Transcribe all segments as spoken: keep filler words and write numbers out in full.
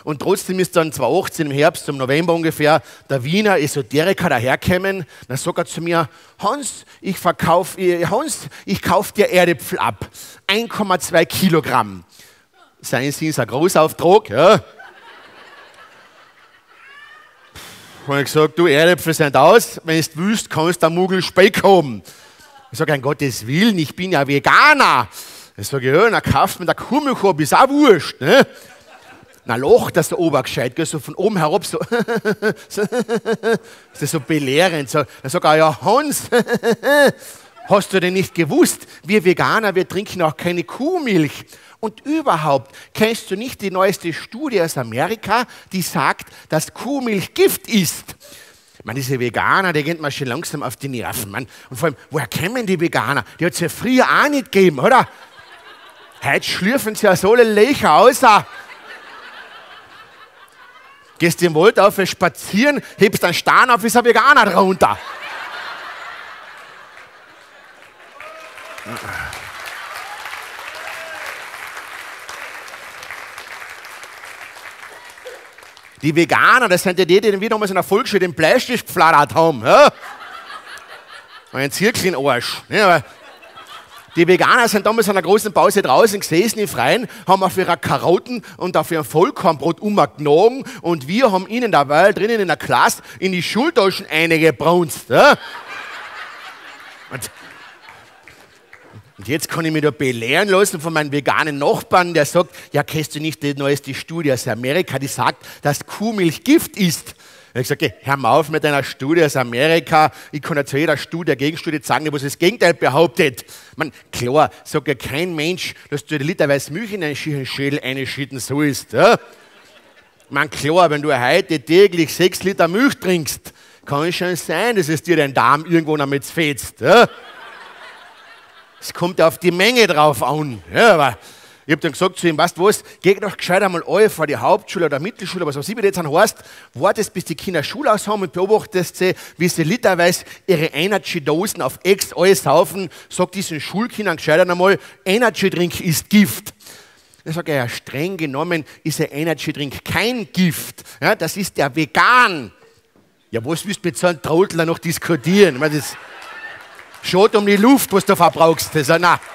Und trotzdem ist dann zweitausendachtzehn im Herbst, im November ungefähr, der Wiener Esoteriker dahergekommen. Dann sagt er zu mir, Hans, ich verkauf, Hans, ich kauf dir Erdäpfel ab. eins Komma zwei Kilogramm. Seien Sie ist ein Großauftrag, ja. Und ich gesagt, du, Erdäpfel sind aus, wenn du willst, kannst du einen Muggel Speck haben. Ich sage, um Gottes Willen, ich bin ja Veganer. Ich sage, ja, dann kauft man der Kuhmilch ab, ist auch wurscht. Ne? Dann lacht das der Obergescheit, so von oben herab, so, so, so belehrend. So. Dann sagt er, ja, Hans, hast du denn nicht gewusst, wir Veganer, wir trinken auch keine Kuhmilch. Und überhaupt, kennst du nicht die neueste Studie aus Amerika, die sagt, dass Kuhmilch Gift ist? Man, diese Veganer, die gehen mir schon langsam auf die Nerven. Man. Und vor allem, woher kennen die Veganer? Die hat es ja früher auch nicht gegeben, oder? Heute schlürfen sie ja so alle Löcher aus. Gehst im Wald auf, spazieren, hebst einen Stein auf, ist ein Veganer drunter. Die Veganer, das sind ja die, die wieder mal in der Volksschule den Bleistift geflattert haben. Ja? Ein Zirkel in Arsch. Ja, die Veganer sind damals in einer großen Pause draußen gesessen im Freien, haben auf ihrer Karotten und auf ihrem Vollkornbrot umgenommen und wir haben ihnen dabei drinnen in der Klasse in die Schultaschen eingebrunst. Ja? Und Und jetzt kann ich mich da belehren lassen von meinem veganen Nachbarn, der sagt, ja, kennst du nicht die neueste Studie aus Amerika, die sagt, dass Kuhmilch Gift ist. Ich habe gesagt, okay, hör mal auf mit einer Studie aus Amerika. Ich kann ja zu jeder Studie, der Gegenstudie sagen, was das Gegenteil behauptet. Man, klar, sagt ja kein Mensch, dass du literweise Milch in einen Schädel einschütten sollst. Ja? Man, klar, wenn du heute täglich sechs Liter Milch trinkst, kann es schon sein, dass es dir dein Darm irgendwo damit fetzt. Ja? Es kommt auf die Menge drauf an. Ja, aber ich habe dann gesagt zu ihm, weißt du was, geh doch gescheit einmal alle vor die Hauptschule oder Mittelschule, was auch immer das dann heißt, wartest, bis die Kinder Schule aus haben und beobachtest sie, wie sie literweise ihre Energy-Dosen auf Ex alles saufen, sagt diesen Schulkindern gescheit einmal, Energy-Drink ist Gift. Dann sage ich, ja, streng genommen ist ein Energy-Drink kein Gift. Ja, das ist der Vegan. Ja, was willst du mit so einem Trottel noch diskutieren? Ich meine, das schaut um die Luft, was du verbrauchst. Das ist, na.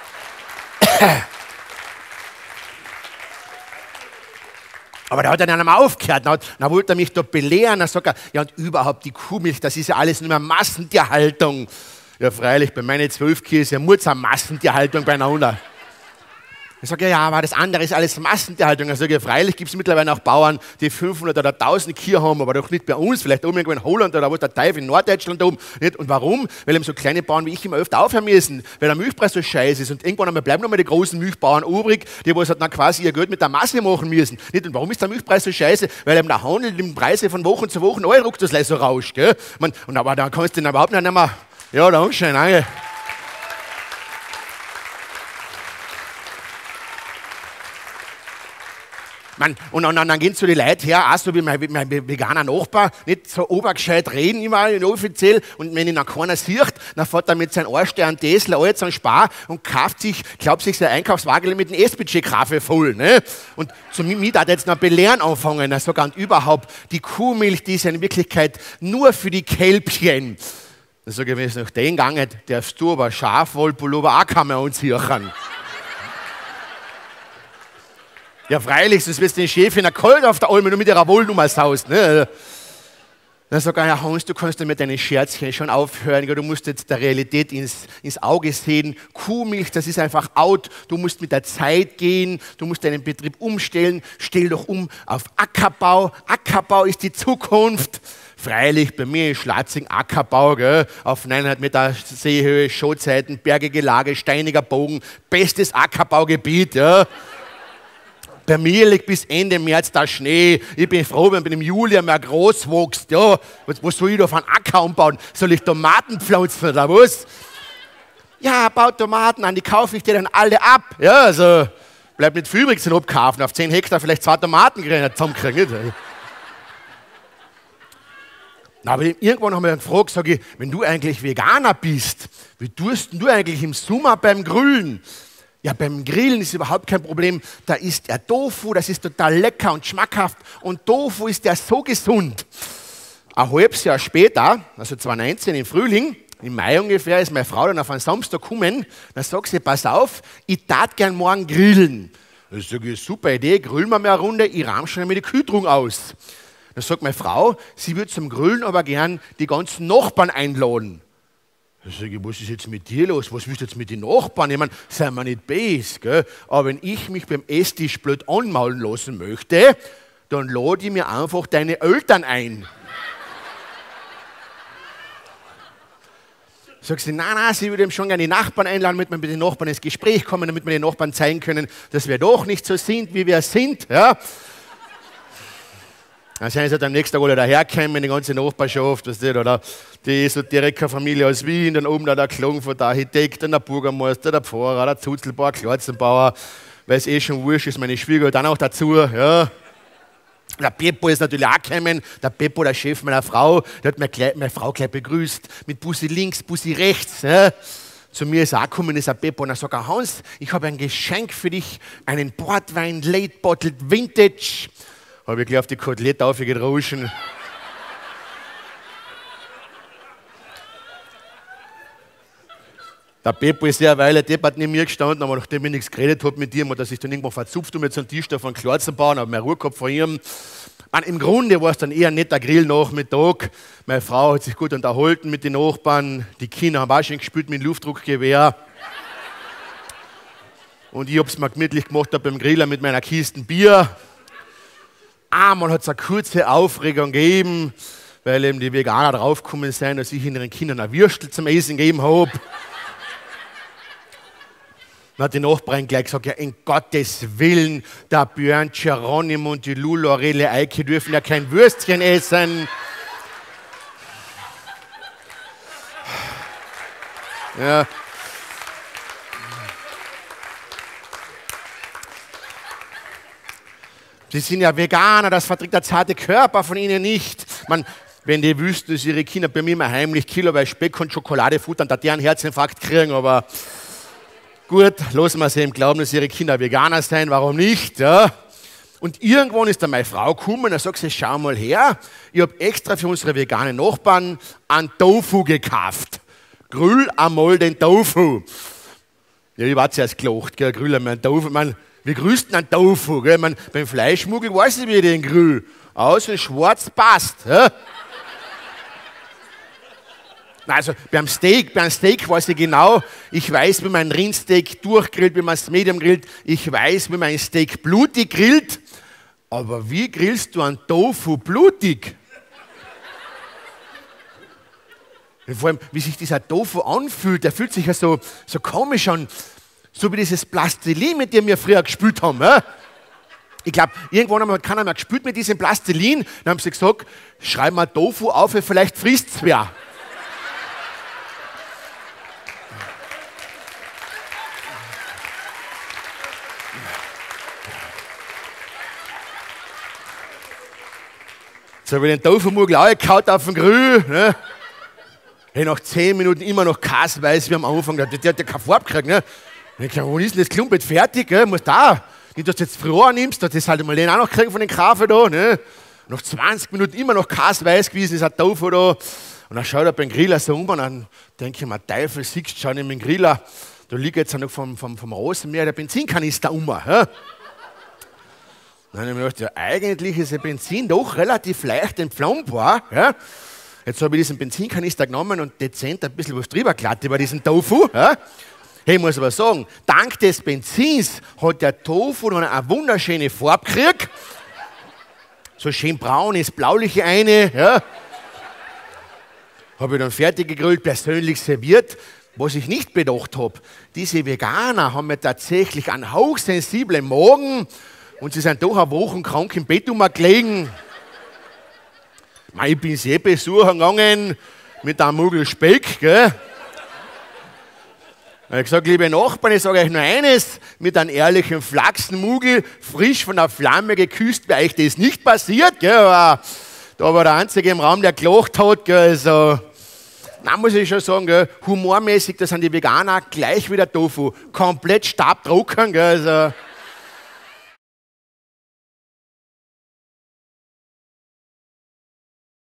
Aber da hat er dann einmal aufgehört. Dann, dann wollte er mich da belehren. Dann sagt er, ja, und überhaupt die Kuhmilch, das ist ja alles nur mehr Massentierhaltung. Ja, freilich, bei meinen zwölf Kühe ist ja nur eine Massentierhaltung beieinander. Ich sage, ja, ja, aber das andere ist alles Massentierhaltung. Ich sage, ja, freilich gibt es mittlerweile auch Bauern, die fünfhundert oder tausend Kühe haben, aber doch nicht bei uns, vielleicht oben irgendwo in Holland oder wo der Teufel in Norddeutschland oben. Nicht? Und warum? Weil eben so kleine Bauern wie ich immer öfter aufhören müssen, weil der Milchpreis so scheiße ist. Und irgendwann einmal bleiben noch mal die großen Milchbauern übrig, die was halt dann quasi ihr Geld mit der Masse machen müssen. Nicht? Und warum ist der Milchpreis so scheiße? Weil eben der Handel die Preise von Wochen zu Wochen alle ruckt das so rauscht. Gell? Man, und aber da kannst du den überhaupt nicht mehr. Ja, danke schön, danke. Man, und, und, und dann gehen so die Leute her, auch so wie mein, mein veganer Nachbar, nicht so obergescheit reden immer offiziell. Und wenn ihn dann keiner sieht, dann fährt er mit seinem Arschstern Tesla alles an Spar und kauft sich, glaubt sich sein Einkaufswagen mit dem S-Budget-Kaffee voll. Ne? Und zu mir hat er jetzt noch belehren anfangen. Er sagt, und überhaupt, die Kuhmilch, die ist in Wirklichkeit nur für die Kälbchen. Dann sage ich, wenn es nach den gegangen darfst du aber Schafwollpullover auch keinen mehr anziehen. Ja, freilich, sonst wirst du den Chef in der Kalt auf der Alme nur mit ihrer Wollnummer saust. Ne? Dann sagt er, ja, Hans, du kannst ja mit deinen Scherzchen schon aufhören. Du musst jetzt der Realität ins, ins Auge sehen. Kuhmilch, das ist einfach out. Du musst mit der Zeit gehen. Du musst deinen Betrieb umstellen. Stell doch um auf Ackerbau. Ackerbau ist die Zukunft. Freilich, bei mir in Schlatzing Ackerbau, gell? Auf neunhundert Meter Seehöhe, Schotzeiten, bergige Lage, steiniger Bogen. Bestes Ackerbaugebiet. Ja? Bei mir liegt bis Ende März der Schnee. Ich bin froh, wenn im Juli einmal groß wächst. Ja, was, was soll ich da auf einen Acker umbauen? Soll ich Tomaten pflanzen oder was? Ja, baut Tomaten an, die kaufe ich dir dann alle ab. Ja, also bleibt nicht viel übrig zum Abkaufen. Auf zehn Hektar vielleicht zwei Tomaten zusammenkriegen. Na, aber irgendwann haben wir dann gefragt, sage ich, wenn du eigentlich Veganer bist, wie tust du eigentlich im Sommer beim Grillen? Ja, beim Grillen ist überhaupt kein Problem. Da ist der Tofu, das ist total lecker und schmackhaft. Und Tofu ist ja so gesund. Ein halbes Jahr später, also zweitausendneunzehn im Frühling, im Mai ungefähr, ist meine Frau dann auf einen Samstag gekommen. Dann sagt sie, pass auf, ich tat gern morgen grillen. Das ist eine super Idee, grillen wir mal eine Runde, ich rahm schon einmal die Kühltrung aus. Dann sagt meine Frau, sie würde zum Grillen aber gern die ganzen Nachbarn einladen. Da sage ich, was ist jetzt mit dir los? Was willst du jetzt mit den Nachbarn? Ich meine, seien wir nicht böse, gell? Aber wenn ich mich beim Esstisch blöd anmaulen lassen möchte, dann lade ich mir einfach deine Eltern ein. Sagt sie, nein, nein, sie würde ihm schon gerne die Nachbarn einladen, damit wir mit den Nachbarn ins Gespräch kommen, damit wir den Nachbarn zeigen können, dass wir doch nicht so sind, wie wir sind. Ja? Dann sind sie halt am nächsten Tag alle dahergekommen, die ganze Nachbarschaft, weißt du, oder die Esoterikerfamilie aus Wien, dann oben da der Klagenfurt, der Architekt, dann der Bürgermeister, der Pfarrer, der Zuzelbauer, Klarzenbauer, weil es eh schon wurscht ist, meine Schwieger dann auch dazu. Ja. Der Beppo ist natürlich auch gekommen, der Beppo, der Chef meiner Frau, der hat meine, gleich, meine Frau gleich begrüßt, mit Bussi links, Bussi rechts. Ja. Zu mir ist auch gekommen, ist ein Beppo, und er sagt, Hans, ich habe ein Geschenk für dich, einen Portwein Late Bottled Vintage. Habe ich gleich auf die Kotelette aufgedroschen. Der Beppo ist ja eine Weile deppert neben mir gestanden, aber nachdem ich nichts geredet habe mit ihm, hat er sich dann irgendwann verzupft und mit so einem Tisch da von Klarzenbauern, habe mehr Ruhe gehabt von ihm. Und im Grunde war es dann eher ein netter Grillnachmittag. Meine Frau hat sich gut unterhalten mit den Nachbarn, die Kinder haben auch schon gespielt mit dem Luftdruckgewehr. Und ich habe es mir gemütlich gemacht beim Grillen mit meiner Kiste Bier. Einmal hat es eine kurze Aufregung gegeben, weil eben die Veganer draufgekommen sind, dass ich ihren Kindern ein Würstel zum Essen gegeben habe. Dann hat die Nachbarin gleich gesagt, ja, in Gottes Willen, der Björn Geronimo und die Lou Lorele Eike dürfen ja kein Würstchen essen. Ja. Sie sind ja Veganer, das verträgt der zarte Körper von ihnen nicht. Man, wenn die wüssten, dass ihre Kinder bei mir immer heimlich kiloweise Speck und Schokolade futtern, da die einen Herzinfarkt kriegen, aber gut, lassen wir sie im Glauben, dass ihre Kinder Veganer sein, warum nicht? Ja? Und irgendwann ist dann meine Frau gekommen und dann sagt sie, schau mal her, ich habe extra für unsere veganen Nachbarn einen Tofu gekauft. Grüll einmal den Tofu. Ja, ich war zuerst gelacht, gell, grüll einmal den Tofu. Man, wie grüßt denn ein Tofu? Gell? Man, beim Fleischschmuggel weiß ich, wie ich den grüll. Außen schwarz passt. Ja? Also beim Steak, beim Steak weiß ich genau, ich weiß, wie man ein Rindsteak durchgrillt, wie man es medium grillt, ich weiß, wie man ein Steak blutig grillt, aber wie grillst du einen Tofu blutig? Und vor allem, wie sich dieser Tofu anfühlt, der fühlt sich ja so, so komisch an, so wie dieses Plastilin, mit dem wir früher gespielt haben. Ja? Ich glaube, irgendwann hat keiner mehr gespielt mit diesem Plastilin, dann haben sie gesagt, schreib mal Tofu auf, vielleicht frisst es wer. So habe ich den Tofu-Mugel angekaut auf den Grill. Ne? Hey, nach zehn Minuten immer noch kassenweise wie am Anfang. Der, der hat ja keine Farbe gekriegt. Ne? Und ich dachte, wann ist denn das Klumpet fertig? Gell? Muss da. Nicht, dass du jetzt früher nimmst, das halt mal den auch noch kriegen von den Kaffen da. Ne? Nach zwanzig Minuten immer noch kassenweise gewesen ist ein Tofu da. Und dann schaut er beim Griller so um und dann denke ich mir, Teufel, siehst du schon in den Griller, da liegt jetzt noch vom, vom, vom Rasenmäher der Benzinkanister um. Ja? Dann habe ich mir gedacht, ja, eigentlich ist der Benzin doch relativ leicht entflammbar. Ja? Jetzt habe ich diesen Benzinkanister genommen und dezent ein bisschen was drüber glatt über diesen Tofu. Ja? Hey, ich muss aber sagen, dank des Benzins hat der Tofu noch eine wunderschöne Farbe gekriegt. So schön braun ist, blauliche eine. Ja? Habe ich dann fertig gegrillt, persönlich serviert. Was ich nicht bedacht habe, diese Veganer haben mir tatsächlich einen hochsensiblen Magen. Und sie sind doch eine Woche krank im Bett umgelegen. Ich bin sie besuchen gegangen mit einem Mugel Speck. Gell? Ich habe gesagt, liebe Nachbarn, ich sage euch nur eines, mit einem ehrlichen Flachsenmugel, frisch von der Flamme geküsst, wäre euch das nicht passiert. Gell? Aber da war der Einzige im Raum, der gelacht hat. Gell? Also, Na, muss ich schon sagen, gell, humormäßig, da sind die Veganer gleich wieder Tofu. Komplett stabtrocken, gell, also.